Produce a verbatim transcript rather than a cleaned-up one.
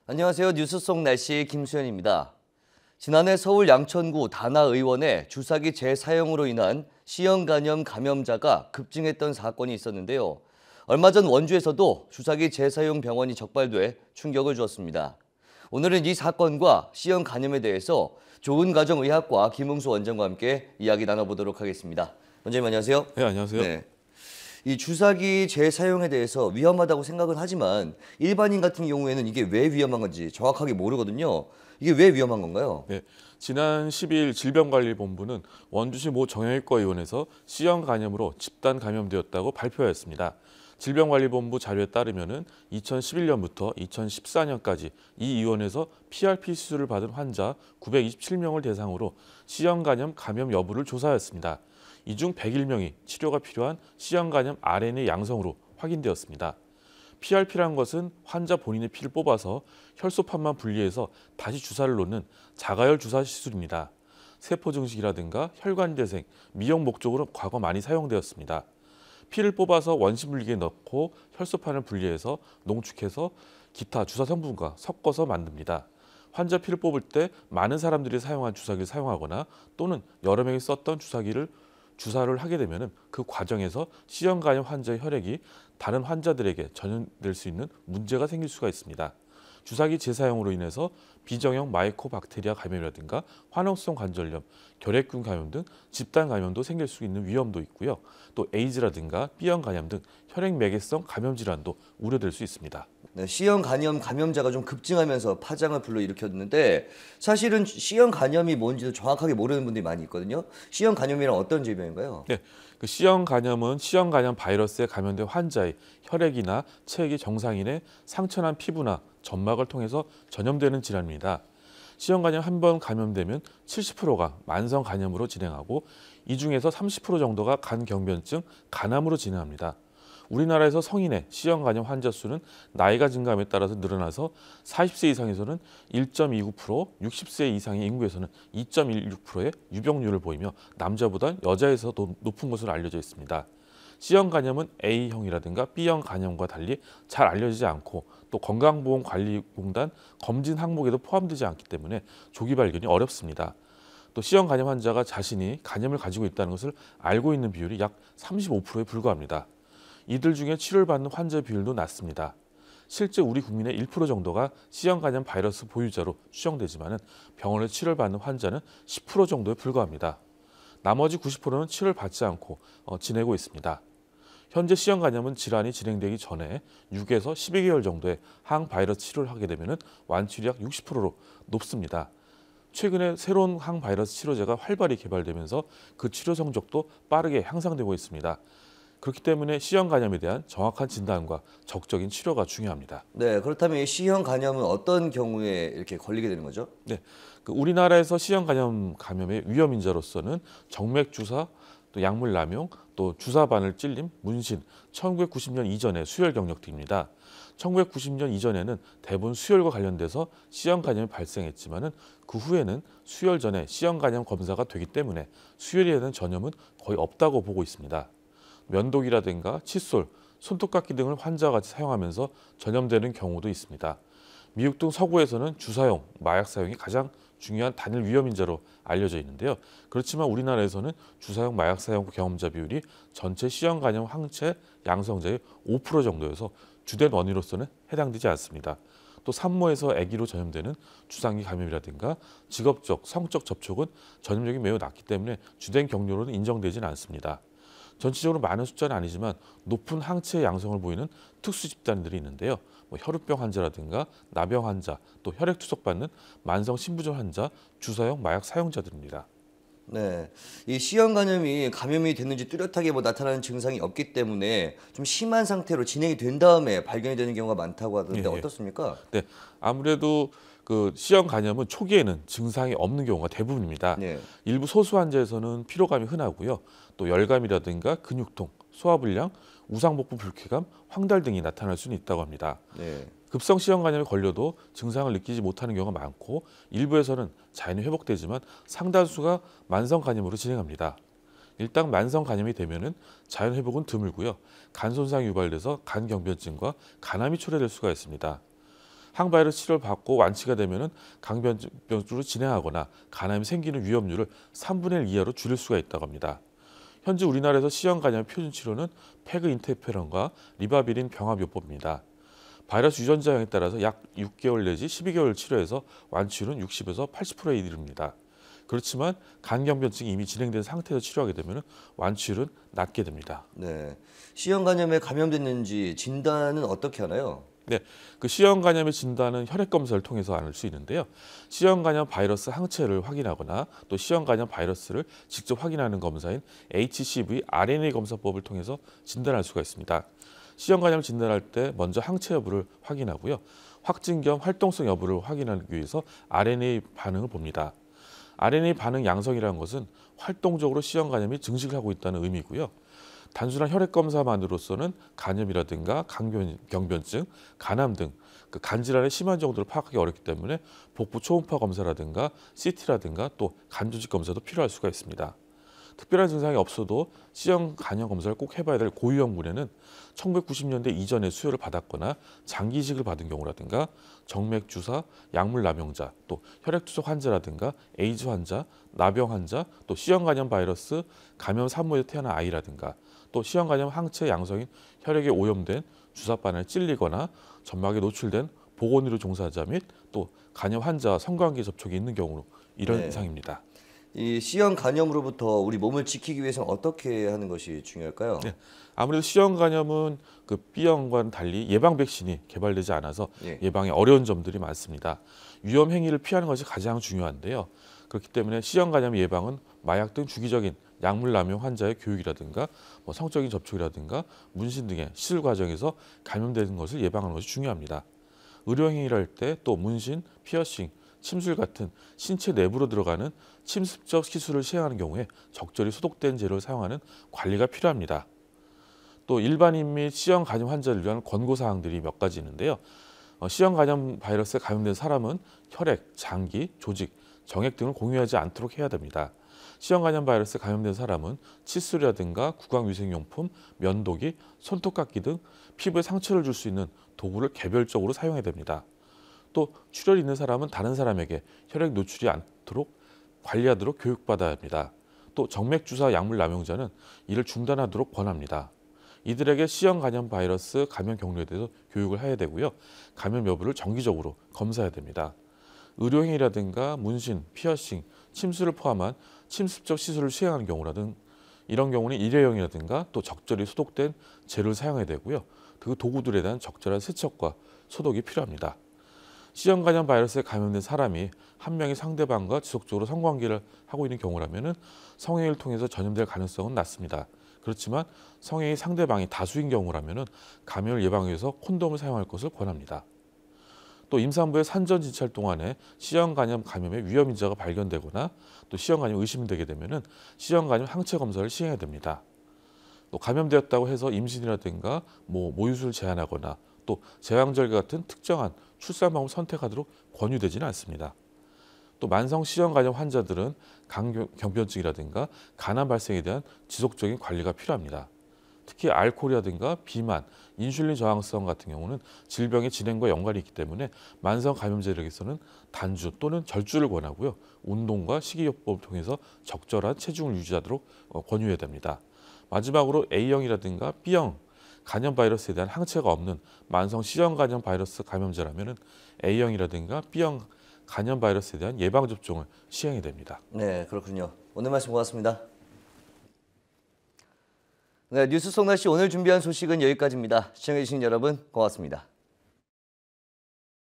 안녕하세요. 뉴스 속 날씨 김수현입니다. 지난해 서울 양천구 다나 의원의 주사기 재사용으로 인한 C형 간염 감염자가 급증했던 사건이 있었는데요. 얼마 전 원주에서도 주사기 재사용 병원이 적발돼 충격을 주었습니다. 오늘은 이 사건과 C형 간염에 대해서 좋은가정의학과 김웅수 원장과 함께 이야기 나눠보도록 하겠습니다. 원장님 안녕하세요. 네, 안녕하세요. 네. 이 주사기 재사용에 대해서 위험하다고 생각은 하지만 일반인 같은 경우에는 이게 왜 위험한 건지 정확하게 모르거든요. 이게 왜 위험한 건가요? 네, 지난 십일 질병관리본부는 원주시 모 정형외과 의원에서 C형 간염으로 집단 감염되었다고 발표했습니다. 질병관리본부 자료에 따르면 이천십일 년부터 이천십사 년까지 이 의원에서 피알피 수술을 받은 환자 구백이십칠 명을 대상으로 C형 간염 감염 여부를 조사했습니다. 이 중 백일 명이 치료가 필요한 C형 간염 알엔에이 양성으로 확인되었습니다. 피알피라는 것은 환자 본인의 피를 뽑아서 혈소판만 분리해서 다시 주사를 놓는 자가열 주사 시술입니다. 세포 증식이라든가 혈관 재생, 미용 목적으로 과거 많이 사용되었습니다. 피를 뽑아서 원심 물기에 넣고 혈소판을 분리해서 농축해서 기타 주사 성분과 섞어서 만듭니다. 환자 피를 뽑을 때 많은 사람들이 사용한 주사기를 사용하거나 또는 여러 명이 썼던 주사기를 주사를 하게 되면 그 과정에서 C형 간염 환자의 혈액이 다른 환자들에게 전염될 수 있는 문제가 생길 수가 있습니다. 주사기 재사용으로 인해서 비정형 마이코박테리아 감염이라든가 화농성 관절염, 결핵균 감염 등 집단 감염도 생길 수 있는 위험도 있고요. 또 에이즈라든가 B형 간염 등 혈액매개성 감염 질환도 우려될 수 있습니다. 네, C형 간염 감염자가 좀 급증하면서 파장을 불러일으켰는데 사실은 C형 간염이 뭔지도 정확하게 모르는 분들이 많이 있거든요. C형 간염이란 어떤 질병인가요? 네, 그 C형 간염은 C형 간염 바이러스에 감염된 환자의 혈액이나 체액이 정상인의 상처난 피부나 점막을 통해서 전염되는 질환입니다. C형 간염 한 번 감염되면 칠십 퍼센트가 만성 간염으로 진행하고 이 중에서 삼십 퍼센트 정도가 간경변증, 간암으로 진행합니다. 우리나라에서 성인의 C형 간염 환자 수는 나이가 증가함에 따라서 늘어나서 사십 세 이상에서는 일 점 이구 퍼센트, 육십 세 이상의 인구에서는 이 점 일육 퍼센트의 유병률을 보이며 남자보다 여자에서 더 높은 것으로 알려져 있습니다. C형 간염은 A형이라든가 B형 간염과 달리 잘 알려지지 않고 또 건강보험관리공단 검진 항목에도 포함되지 않기 때문에 조기 발견이 어렵습니다. 또 C형 간염 환자가 자신이 간염을 가지고 있다는 것을 알고 있는 비율이 약 삼십오 퍼센트에 불과합니다. 이들 중에 치료를 받는 환자 비율도 낮습니다. 실제 우리 국민의 일 퍼센트 정도가 C형 간염 바이러스 보유자로 추정되지만 병원에서 치료를 받는 환자는 십 퍼센트 정도에 불과합니다. 나머지 구십 퍼센트는 치료를 받지 않고 어, 지내고 있습니다. 현재 C형 간염은 질환이 진행되기 전에 육에서 십이 개월 정도의 항바이러스 치료를 하게 되면 완치율이 약 육십 퍼센트로 높습니다. 최근에 새로운 항바이러스 치료제가 활발히 개발되면서 그 치료 성적도 빠르게 향상되고 있습니다. 그렇기 때문에 C형 간염에 대한 정확한 진단과 적적인 치료가 중요합니다. 네, 그렇다면 이 C형 간염은 어떤 경우에 이렇게 걸리게 되는 거죠? 네, 그 우리나라에서 C형 간염 감염의 위험 인자로서는 정맥 주사, 또 약물 남용, 또 주사 바늘 찔림, 문신, 천구백구십 년 이전의 수혈 경력 등입니다. 천구백구십 년 이전에는 대부분 수혈과 관련돼서 C형 간염이 발생했지만 그 후에는 수혈 전에 C형 간염 검사가 되기 때문에 수혈에 대한 전염은 거의 없다고 보고 있습니다. 면도기라든가 칫솔, 손톱깎이 등을 환자와 같이 사용하면서 전염되는 경우도 있습니다. 미국 등 서구에서는 주사용, 마약 사용이 가장 중요한 단일 위험인자로 알려져 있는데요. 그렇지만 우리나라에서는 주사용 마약 사용 경험자 비율이 전체 C형 간염 항체 양성자의 오 퍼센트 정도여서 주된 원인으로서는 해당되지 않습니다. 또 산모에서 아기로 전염되는 주상기 감염이라든가 직업적, 성적 접촉은 전염력이 매우 낮기 때문에 주된 경로로는 인정되지는 않습니다. 전체적으로 많은 숫자는 아니지만 높은 항체 양성을 보이는 특수 집단들이 있는데요. 뭐 혈우병 환자라든가 나병 환자, 또 혈액 투석받는 만성 신부전 환자, 주사용 마약 사용자들입니다. 네, 이 C형 간염이 감염이 됐는지 뚜렷하게 뭐 나타나는 증상이 없기 때문에 좀 심한 상태로 진행이 된 다음에 발견이 되는 경우가 많다고 하던데 예, 예. 어떻습니까? 네, 아무래도 그 C형 간염은 초기에는 증상이 없는 경우가 대부분입니다. 네. 일부 소수 환자에서는 피로감이 흔하고요. 또 열감이라든가 근육통, 소화불량, 우상복부 불쾌감, 황달 등이 나타날 수는 있다고 합니다. 네. 급성 C형 간염에 걸려도 증상을 느끼지 못하는 경우가 많고 일부에서는 자연히 회복되지만 상당수가 만성 간염으로 진행합니다. 일단 만성 간염이 되면은 자연 회복은 드물고요. 간 손상이 유발돼서 간경변증과 간암이 초래될 수가 있습니다. 항바이러스 치료를 받고 완치가 되면은 강변병으로 진행하거나 간암이 생기는 위험률을 삼분의 일 이하로 줄일 수가 있다고 합니다. 현재 우리나라에서 C형 간염 표준 치료는 페그 인터페론과 리바비린 병합요법입니다. 바이러스 유전자형에 따라서 약 육 개월 내지 십이 개월 치료해서 완치율은 육십에서 팔십 퍼센트에 이릅니다. 그렇지만 간경변증이 이미 진행된 상태에서 치료하게 되면 완치율은 낮게 됩니다. 네, C형 간염에 감염됐는지 진단은 어떻게 하나요? 네, 그 C형 간염의 진단은 혈액 검사를 통해서 알 수 있는데요. C형 간염 바이러스 항체를 확인하거나 또 C형 간염 바이러스를 직접 확인하는 검사인 에이치씨브이 알엔에이 검사법을 통해서 진단할 수가 있습니다. C형 간염을 진단할 때 먼저 항체 여부를 확인하고요. 확진 겸 활동성 여부를 확인하기 위해서 알엔에이 반응을 봅니다. 알엔에이 반응 양성이라는 것은 활동적으로 C형 간염이 증식하고 있다는 의미고요. 단순한 혈액 검사만으로서는 간염이라든가 강경변증, 간암 등 그 간질환의 심한 정도를 파악하기 어렵기 때문에 복부 초음파 검사라든가 씨티라든가 또 간조직 검사도 필요할 수가 있습니다. 특별한 증상이 없어도 C형 간염 검사를 꼭 해봐야 될 고위험군에는 천구백구십 년대 이전에 수혈을 받았거나 장기 이식을 받은 경우라든가 정맥 주사, 약물 남용자, 또 혈액 투석 환자라든가 에이즈 환자, 나병 환자, 또 C형 간염 바이러스 감염 산모에서 태어난 아이라든가 또 C형 간염 항체 양성인 혈액에 오염된 주사바늘 찔리거나 점막에 노출된 보건의료 종사자 및 또 간염 환자와 성관계 접촉이 있는 경우로 이런 네. 이상입니다. 이 C형 간염으로부터 우리 몸을 지키기 위해서는 어떻게 하는 것이 중요할까요? 네, 아무래도 C형 간염은 그 B형과는 달리 예방 백신이 개발되지 않아서 예. 예방에 어려운 점들이 많습니다. 위험 행위를 피하는 것이 가장 중요한데요. 그렇기 때문에 C형 간염 예방은 마약 등 주기적인 약물 남용 환자의 교육이라든가 뭐 성적인 접촉이라든가 문신 등의 시술 과정에서 감염되는 것을 예방하는 것이 중요합니다. 의료 행위를 할 때 또 문신, 피어싱, 침술 같은 신체 내부로 들어가는 침습적 시술을 시행하는 경우에 적절히 소독된 재료를 사용하는 관리가 필요합니다. 또 일반인 및 C형 간염 환자를 위한 권고사항들이 몇 가지 있는데요. 어, C형 간염 바이러스에 감염된 사람은 혈액, 장기, 조직, 정액 등을 공유하지 않도록 해야 됩니다. C형 간염 바이러스에 감염된 사람은 칫솔이라든가 구강위생용품, 면도기, 손톱깎이 등 피부에 상처를 줄 수 있는 도구를 개별적으로 사용해야 됩니다. 또 출혈이 있는 사람은 다른 사람에게 혈액 노출이 않도록 관리하도록 교육받아야 합니다. 또 정맥주사 약물 남용자는 이를 중단하도록 권합니다. 이들에게 C형 간염 바이러스 감염 경로에 대해서 교육을 해야 되고요. 감염 여부를 정기적으로 검사해야 됩니다. 의료행위라든가 문신, 피어싱, 침술을 포함한 침습적 시술을 시행하는 경우라든 이런 경우는 일회용이라든가 또 적절히 소독된 재료를 사용해야 되고요. 그 도구들에 대한 적절한 세척과 소독이 필요합니다. C형 간염 바이러스에 감염된 사람이 한 명이 상대방과 지속적으로 성관계를 하고 있는 경우라면 성행위를 통해서 전염될 가능성은 낮습니다. 그렇지만 성행위 상대방이 다수인 경우라면 감염을 예방하기 위해서 콘돔을 사용할 것을 권합니다. 또 임산부의 산전 진찰 동안에 C형 간염 감염의 위험 인자가 발견되거나 또 C형 간염 의심되게 되면 C형 간염 항체 검사를 시행해야 됩니다. 또 감염되었다고 해서 임신이라든가 뭐 모유수를 제한하거나 또 제왕절개 같은 특정한 출산 방법을 선택하도록 권유되지는 않습니다. 또 만성 C형 간염 환자들은 강경변증이라든가 간암 발생에 대한 지속적인 관리가 필요합니다. 특히 알코올이라든가 비만, 인슐린 저항성 같은 경우는 질병의 진행과 연관이 있기 때문에 만성 감염자들에게서는 단주 또는 절주를 권하고요. 운동과 식이요법을 통해서 적절한 체중을 유지하도록 권유해야 됩니다. 마지막으로 A형이라든가 B형 간염 바이러스에 대한 항체가 없는 만성 C형 간염 바이러스 감염자라면 A형이라든가 B형 간염 바이러스에 대한 예방접종을 시행해야 됩니다. 네, 그렇군요. 오늘 말씀 고맙습니다. 네, 뉴스 송나씨 오늘 준비한 소식은 여기까지입니다. 시청해주신 여러분 고맙습니다.